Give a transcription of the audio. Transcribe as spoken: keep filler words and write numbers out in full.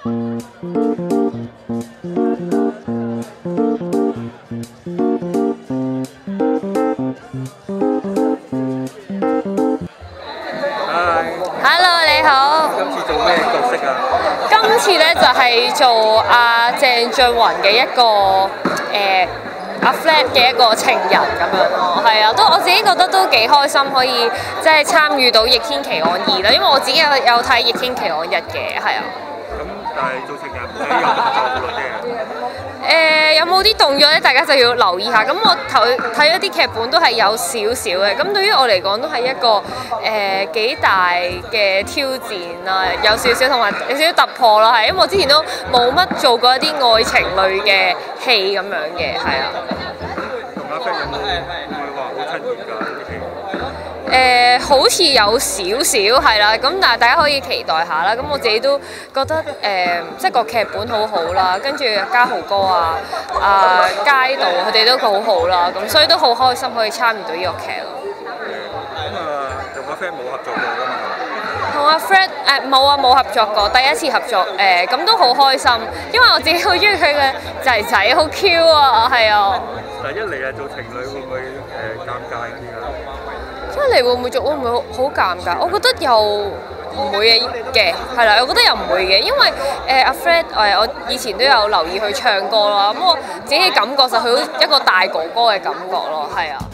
Hello， 你好。 今次做咩角色啊？ 今次咧就係、是、做阿鄭俊弘嘅一個誒阿 Fred 嘅一個情人咁樣咯，係啊，都我自己覺得都幾開心，可以即係參與到《逆天奇案二》啦，因為我自己有有睇《逆天奇案一》嘅，係啊。 咁但係做情人唔使有動作嘅啫。 誒、呃、有冇啲動作咧？大家就要留意下。咁我睇睇咗啲劇本都係有少少嘅。咁對於我嚟講都係一個誒幾、呃、大嘅挑戰啦，有少少同埋有少少突破啦，係因為我之前都冇乜做過一啲愛情類嘅戲咁樣嘅，係啊。 同阿 Fred 有冇會話好親熱㗎啲戲？ 誒、呃、好似有少少係啦，咁但係大家可以期待下啦。咁我自己都覺得誒、呃，即係個劇本好好啦，跟住家豪哥啊、啊街道佢哋都好好啦，咁所以都好開心可以參與到呢個劇咯。 咁啊，同阿 Fred 冇合作過㗎嘛？ 同阿 Fred 誒冇啊，冇合作過，第一次合作誒，咁、呃、都好開心，因為我自己好中意佢嘅仔仔，好 Q 啊，係啊。 但係一嚟啊，做情侶會唔會誒、呃、尷尬嗰啲㗎？ 一嚟會唔會做？會唔會好尷尬？我覺得又唔會嘅，係啦，我覺得又唔會嘅，因為誒阿、呃、Fred 誒、呃、我以前都有留意佢唱歌啦，咁我自己嘅感覺就係佢一個大哥哥嘅感覺咯，係啊。